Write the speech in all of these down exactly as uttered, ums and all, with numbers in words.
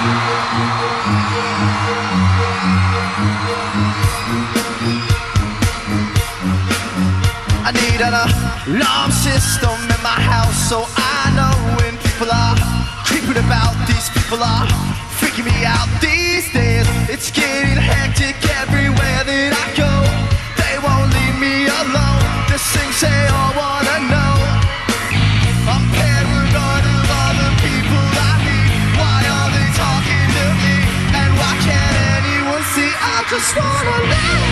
I need an alarm system in my house so I know when people are creeping about. These people are freaking me out these days. It's getting hectic everywhere that I go. They won't leave me alone. This things they all wanna know. I'm paranoid of all the people I meet. Why are they talking to me? And why can't anyone see? I just wanna live.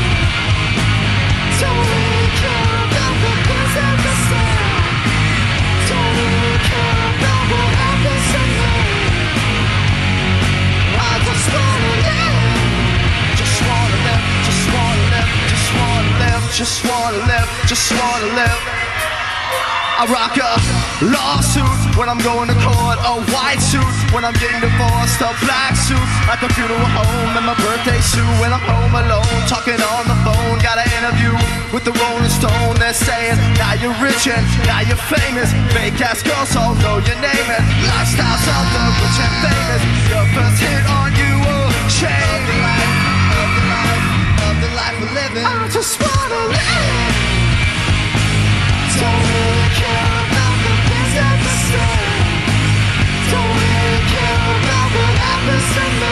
Don't really care about the things that they say. Don't really care about what happens to me. I just wanna live. Just wanna live, just wanna live, just wanna live, just wanna live, just wanna live. I rock a lawsuit when I'm going to court, a white suit when I'm getting divorced, a black suit at the funeral home, and my birthday suit when I'm home alone, talking on the phone. Got an interview with the Rolling Stone. They're saying, now you're rich and now you're famous. Fake ass girls all know your name and lifestyles of the rich and famous. Your first hit on you, oh, shame. Of the life, of the life, of the life we're living. I just wanna live. Don't really care about the things that they say. Don't really care about what happens to me.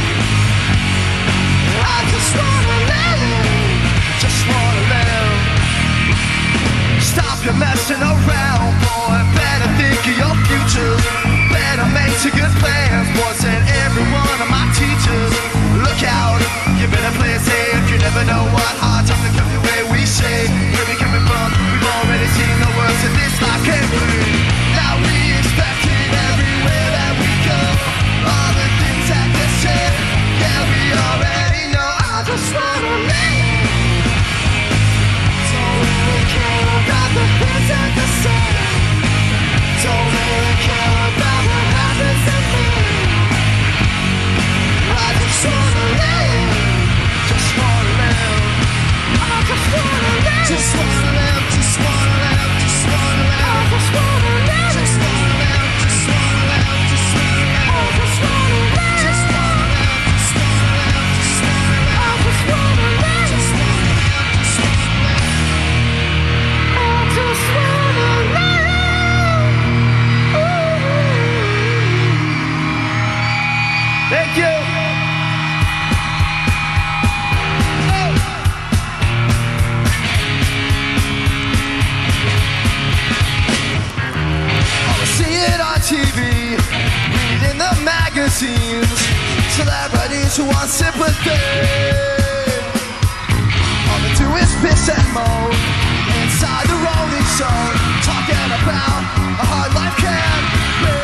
I just wanna live. Just wanna live. Stop your messing around, boy. Better think of your future. Better make some good plans, boy. Said every one of my teachers. Look out, you better play it safe. You never know what hard times are coming your way. We say, where we coming from? We've already seen the worst of this life can't breathe. Now we expect it everywhere that we go. All the things that they say, yeah, we already know. I just wanna live. Don't really care about the things that they say. Don't really care about what happens to me. I just wanna live. Just wanna live. I just wanna live. Just wanna live. Just wanna live. Just wanna live. I just wanna live. Just wanna live. Just wanna live. Just wanna live. I just wanna live. Just wanna live. Just wanna live. Just wanna live. I just wanna live. Just wanna live. Just wanna live. I just wanna live. Ooh. Thank you. T V, reading the magazines, celebrities who want sympathy. All they do is piss and moan inside the Rolling Stone, talking about a hard life can be.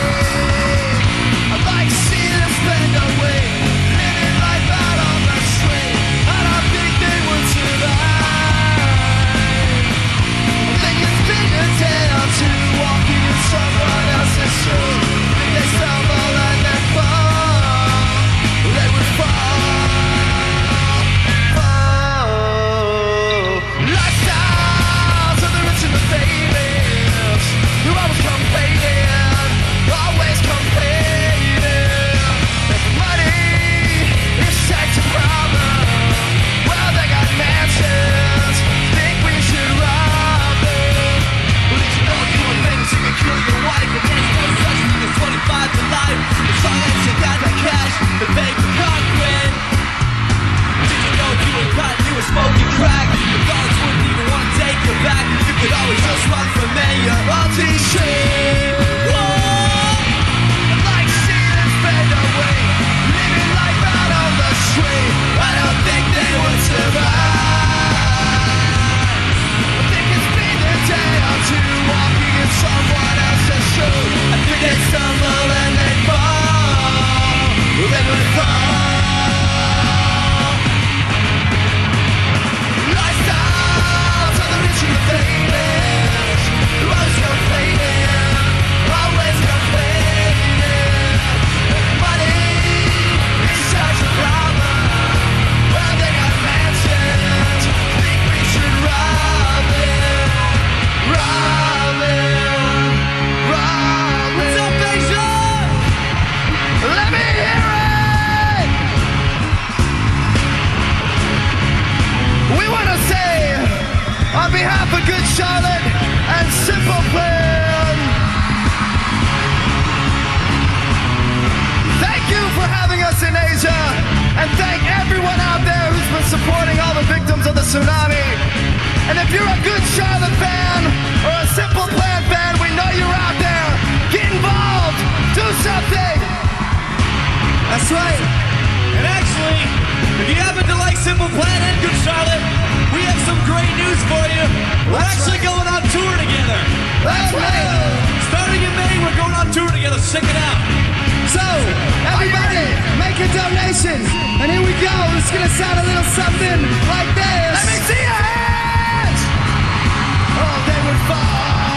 I'd like to see them spend a week living life out on the street. I don't think they would survive. I think it's been a tale to walking in someone else's shoes. If they stumble and they fall, they would fall, fall. Lifestyles of the rich and the famous. Good Charlotte and Simple Plan. Thank you for having us in Asia, and thank everyone out there who's been supporting all the victims of the tsunami. And if you're a Good Charlotte fan or a Simple Plan fan, we know you're out there. Get involved. Do something. That's right. And actually, if you happen to like Simple Plan and Good Charlotte, we have some great news for you. We're That's actually right. going on tour together. That's right. Starting in May, we're going on tour together. Check it out. So, everybody, make a donation. And here we go. It's gonna sound a little something like this. Let me see your hands. Oh, they would fall.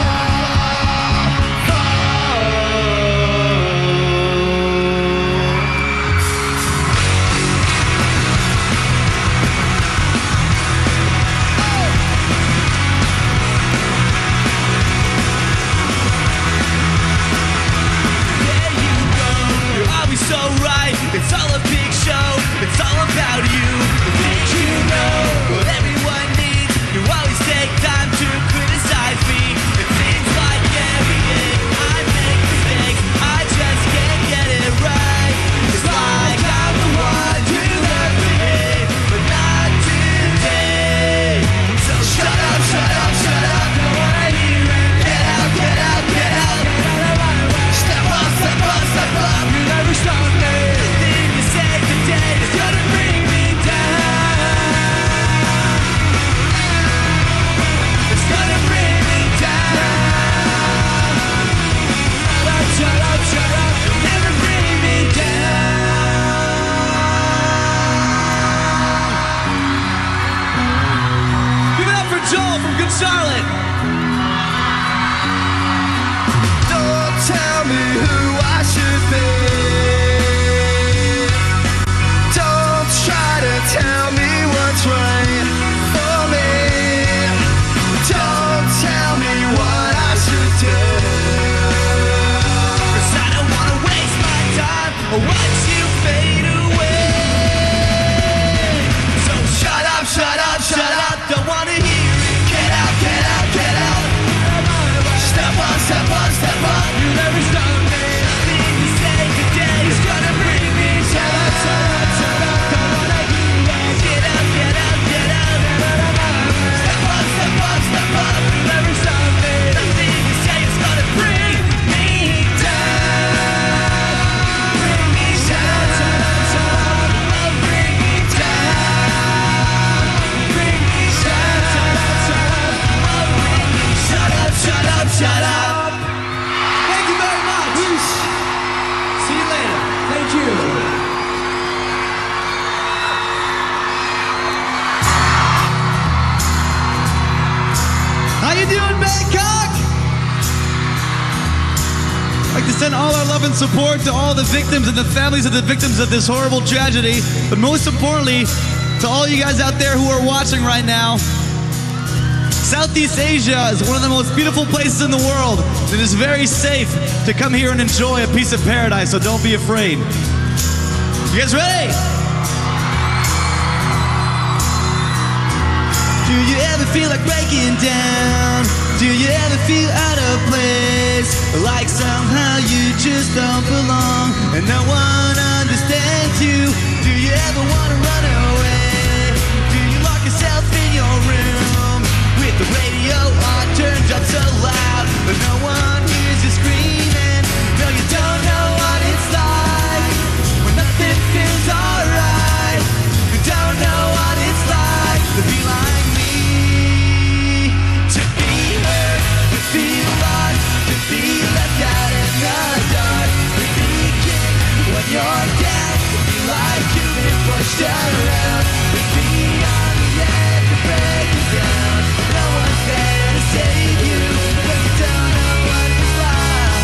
So right, it's all a big show, it's all about you. Did you know what everyone needs? You always take time to criticize me. It seems like every day I make mistakes, I just can't get it right. It's like I'm the one who left the hate, but not today. So shut up, shut up, shut up, don't wanna hear it. Get out, get out, get out. Step up, step up, step up. You never stop. Charlotte. Don't tell me who I should be. Don't try to tell me what's right for me. Don't tell me what I should do. 'Cause I don't wanna waste my time or watch you fade away. So shut up, shut up, shut up. Don't wanna hear. Step up, step up. You never stop me. Nothing to say today is gonna bring me down. Shut up, shut up, shut up. Don't wanna hear it. Get up, get up, get up. Step up, step up, step up. You never stop me. Nothing to say is gonna bring me down. Bring me down. Shut up, shut up. Oh, bring me down. Bring me down. Shut up, shut up. Oh, bring me. Shut up, shut up, shut up. How you doing, Bangkok? I'd like to send all our love and support to all the victims and the families of the victims of this horrible tragedy. But most importantly, to all you guys out there who are watching right now. Southeast Asia is one of the most beautiful places in the world. It is very safe to come here and enjoy a piece of paradise, so don't be afraid. You guys ready? Do you ever feel like breaking down? Do you ever feel out of place? Like somehow you just don't belong and no one understands you? Do you ever want to run away? Do you lock yourself in your room with the radio on turned up so loud, but no one hears you screaming? No, you don't know what it's like when nothing feels alright. You don't know what it's like to be like me. Feel lost, to be left out in the dark. To be king when you're down. To be like you've been pushed around. To be on the edge of breaking down. No one's there to save you when you don't know what it's like.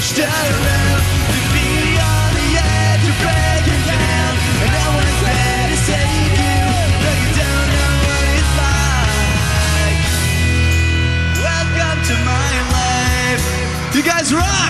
pushed around, to be on the edge of breaking down, and no one's there to save you, but you don't know what it's like. Welcome to my life. You guys rock!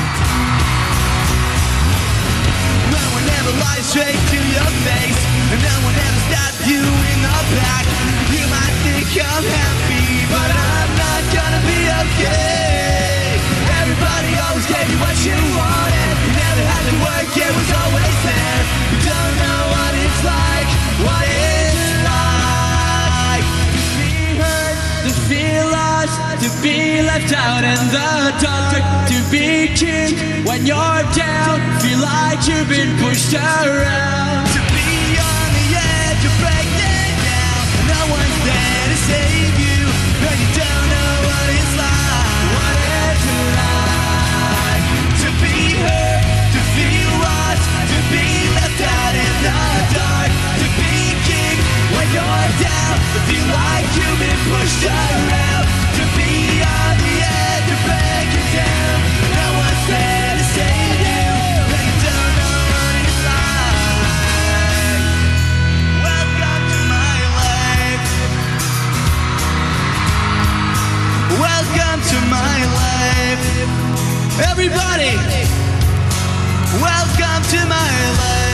No one ever lies straight to your face, and no one ever stabs you in the back. You might think I'm happy, but I'm not gonna be okay. Everybody always gave you what you wanted. You never had to work, it was always there. You don't know what it's like, what it's like to be hurt, to feel lost, to be left out in the dark, to be king when you're down, feel like you've been pushed around, to be on the edge of breaking down, no one's there to save you, but you don't know what it's like, what it's like to be hurt, to feel lost, to be left out in the dark, to be king when you're down, to feel like you've been pushed around, to be on the edge of breaking down, no one's there to save you, but you don't know what it's like. Welcome to my life. Welcome to my life. Everybody, welcome to my life.